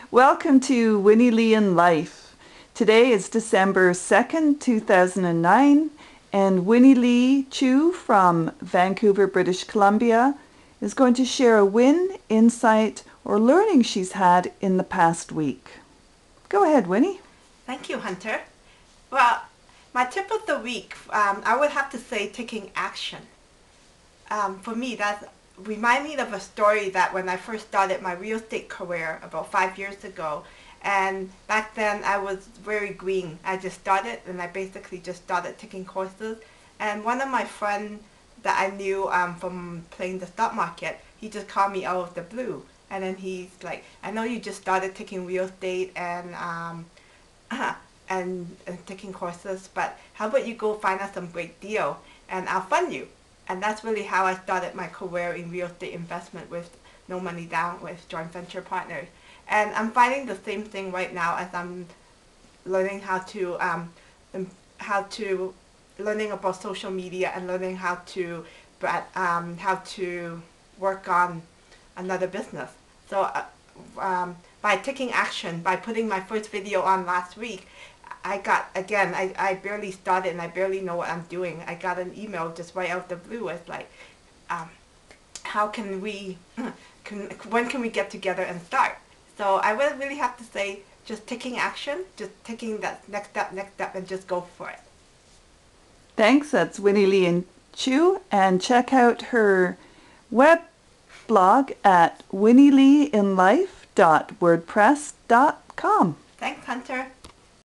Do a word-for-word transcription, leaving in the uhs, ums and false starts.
Welcome to Winnie Lee in Life. Today is December second, two thousand nine, and Winnie Lee Chu from Vancouver, British Columbia is going to share a win, insight, or learning she's had in the past week. Go ahead, Winnie. Thank you, Hunter. Well, my tip of the week, um, I would have to say taking action. Um, for me, that reminds me of a story that when I first started my real estate career about five years ago, and back then I was very green. I just started, and I basically just started taking courses. And one of my friends that I knew um, from playing the stock market, he just called me out of the blue. And then he's like, I know you just started taking real estate and um, and, and taking courses, but how about you go find us some great deal and I'll fund you. And that's really how I started my career in real estate investment with no money down with joint venture partners. And I'm finding the same thing right now as I'm learning how to um, how to learning about social media and learning how to um, how to work on another business. So uh, um, by taking action, by putting my first video on last week, I got, again, I, I barely started and I barely know what I'm doing. I got an email just right out of the blue. It's like, um, how can we, can, when can we get together and start? So I would really have to say, just taking action, just taking that next step, next step, and just go for it. Thanks. That's Winnie Lee Chu, and check out her web blog at winnie lee in life dot wordpress dot com. Thanks, Hunter.